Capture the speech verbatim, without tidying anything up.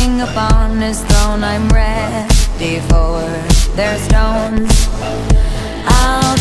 king upon his throne. I'm ready for their stones. I'll